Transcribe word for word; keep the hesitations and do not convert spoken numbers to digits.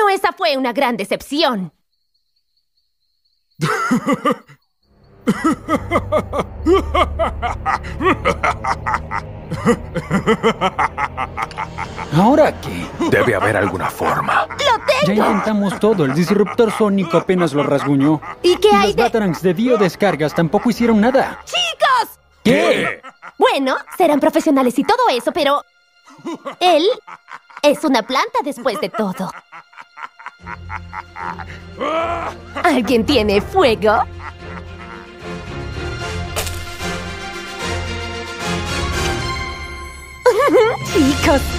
Bueno, esa fue una gran decepción. ¿Ahora qué? Debe haber alguna forma. ¡Lo tengo! Ya intentamos todo. El disruptor sónico apenas lo rasguñó. ¿Y qué Y hay los de...? Batarangs de biodescargas tampoco hicieron nada. ¡Chicos! ¿Qué? Bueno, serán profesionales y todo eso, pero... él es una planta después de todo. ¿Alguien tiene fuego? Chicos,